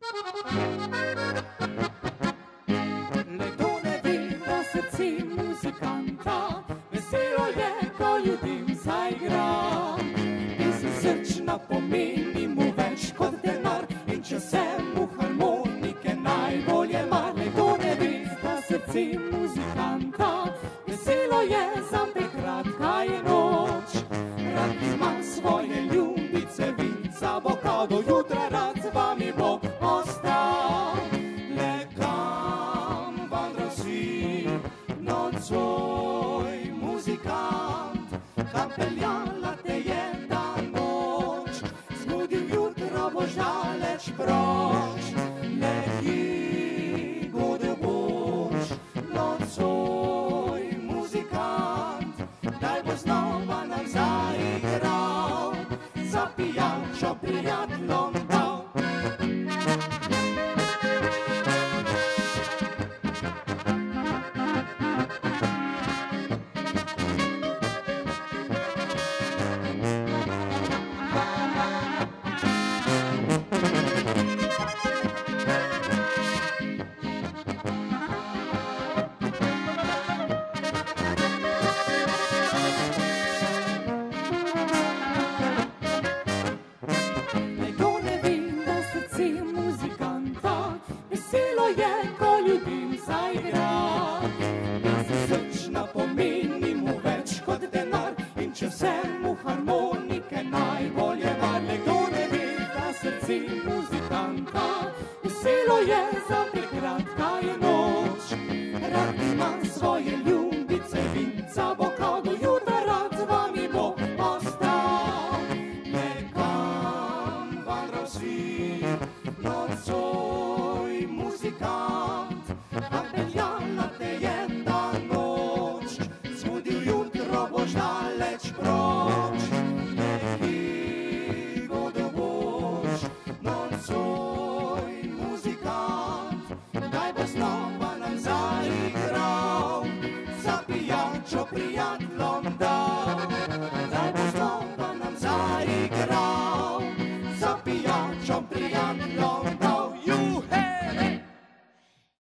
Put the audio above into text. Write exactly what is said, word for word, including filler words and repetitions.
Nekdo ne ve, da srce muzikanta veselo je, ko ljudem zaigra. Pesem srčna pomeni mu več kot denar, in če se mu harmonike najbolje mar. Nekdo ne ve, da srce muzikanta veselo je, zame kratka je noč. Rad ima svoje ljubice, vinca, avokado, jutra rad z vami bo ostal. Le kam vandra si nocoj, muzikant, kam peljala te je ta noč, zbudil jutro boš daleč proč. Le kje godel boš nocoj, muzikant, kdaj bo znova nam zaigral, za pijačo prijateljom dal. Veselo je, zame kratka je noč. Rad ima svoje ljubice, vinca, avokado, jutra rad z vami bo ostal. Le kam vandral si nocoj, muzikant, kam peljala te je ta noč, zbudil jutro boš daleč.